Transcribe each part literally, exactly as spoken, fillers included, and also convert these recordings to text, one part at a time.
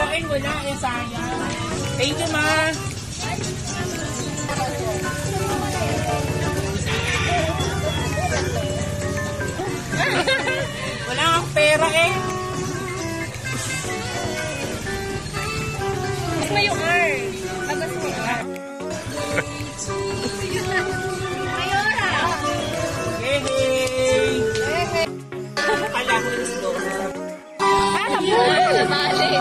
Kain mo na, eh, sayang. Thank you, ma. Wala akong pera eh. Mas mo yung R. Labas mo yung R. Mayora! Hey, hey! Kala ko yung slow. Ah, nabuhay! Nabali!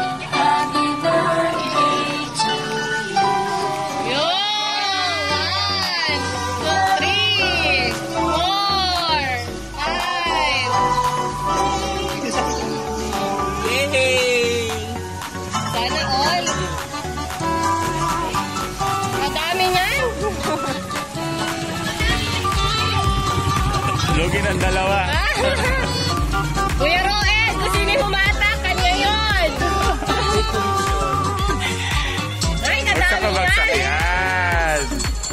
Lugin ang dalawa. Kuya Roes, kung sino humata, kanya yun. Ay, kadami yan. Yan.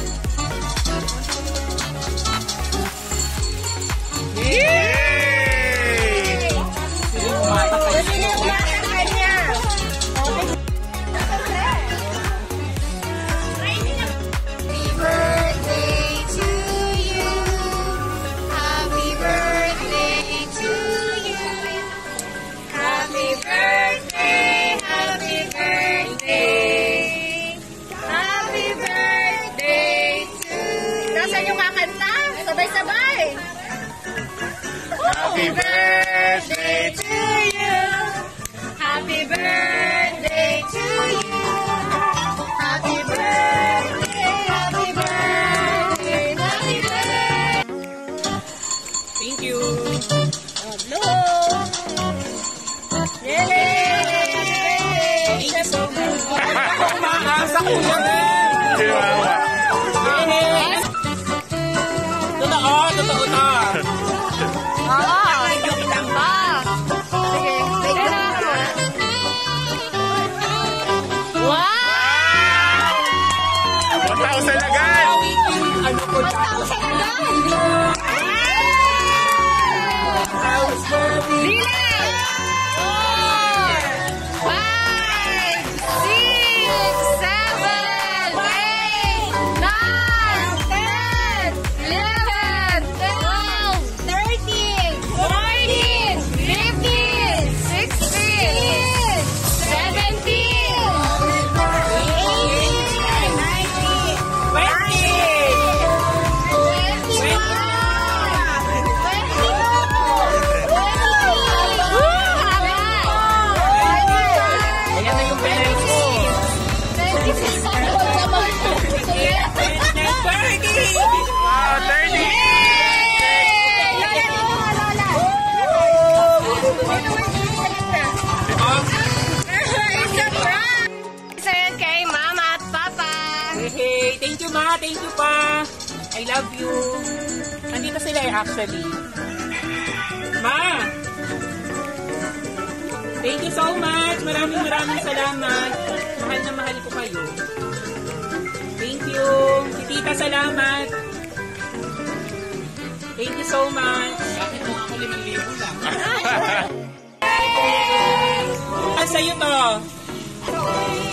Yay! Kung sino humata, kanya. Sabay-sabay! Happy birthday to you! Happy birthday to you! Happy birthday! Happy birthday! Happy birthday! Thank you! Hello! Yay! Thank you so much! Umaasa ko yan eh! Chihuahua! Totoo, totoo to. Oo, joke lang ba? Sige, take na ako. Wow! one thousand agad! one thousand agad! Dila! four, five, six, seven, eight, nine, ten, eleven, twelve, thirteen, fourteen, fifteen, sixteen, seventeen, eighteen, nineteen, twenty, thank you, ma. Thank you, pa. I love you. Nandito sila eh, actually. Ma! Thank you so much. Maraming maraming salamat. Mahal na mahal ko kayo. Thank you. Si tita, salamat. Thank you so much. Bakit mo ako limang libo lang? Sa'yo to.